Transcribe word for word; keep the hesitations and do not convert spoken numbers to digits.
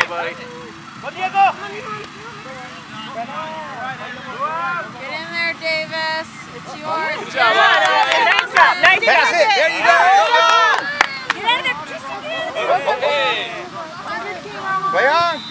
buddy. Go, Diego! Get in there, Davis. It's yours. Good job. Nice job. Nice job. Pass it. There you go. Get in there. Kiss him. Okay. Play on.